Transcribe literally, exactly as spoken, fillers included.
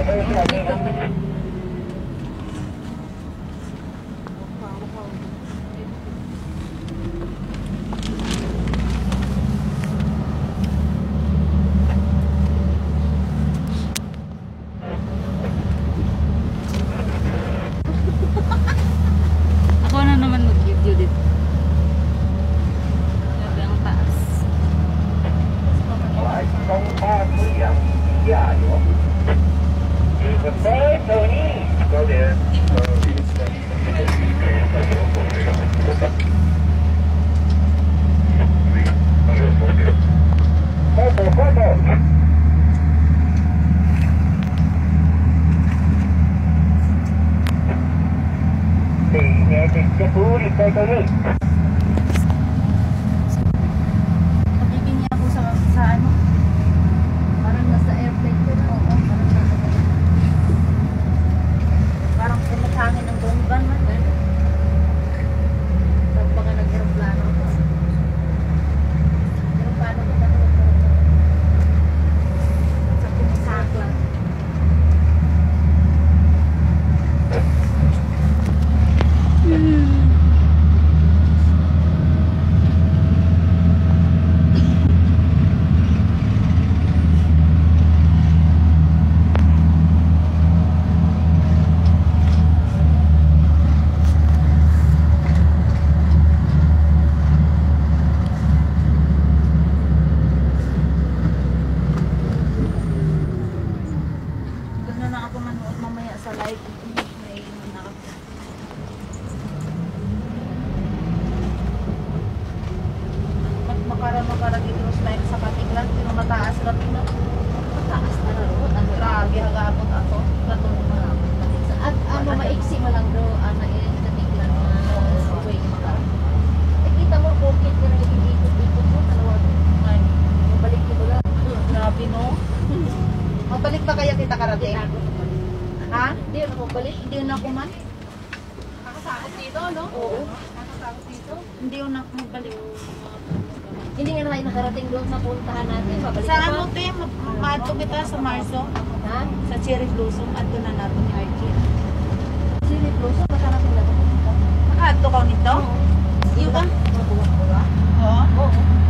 Ako na naman mag-video dito. Grabe ang taas. Go there. Photo, photo. Pagiging niya ako sa, sa ano? Parang nasa airplane ko na. Oo, parang nasa parang pumatangin ng bomban man. Eh. Parang baka nag-aeroplano ko. Aeroplano ko ba? Sa pumasaklan. Hmm. Gusto na ako manood mamaya sa live. May na ako. Mat makara makara dito sa live sa Patiglan, pero mataas ra to. Mataas na ro. Ang grabe hagabot ato. Kato malapit na. At ano, maiksi mo lang bro, ano yun, natiglan na way makara. Eh, kita mo, bukit ka na ikot-ikot mo, talawag. Ay, Mabalik mo ba? grabe no. Magbalik ba kaya kita karating? Ha? Hindi, ano mo balik? Hindi na ako man. Nakasakot dito, no? Oo. Nakasakot dito. Hindi na ako magbalik. Hindi nga na kayo nakarating doon sa puntahan natin, pabalik Sa ka ano pa. te, maadto kita sa Marso. Ha? Sa Cherry Blossom, adto na nato ni Archie. Sili Plus, makarating na doon. Makaadto ka nito? Iyo ba? Mabuwak-buwak. Oo. Oo.